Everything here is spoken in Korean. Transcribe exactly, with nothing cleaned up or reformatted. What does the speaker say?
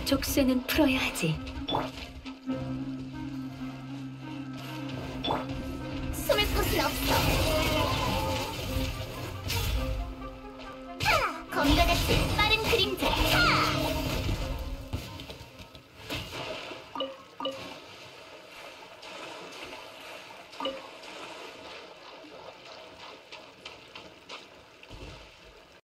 족쇄는 풀어야 하지. 숨을 곳은 없어. 하! 검과 같이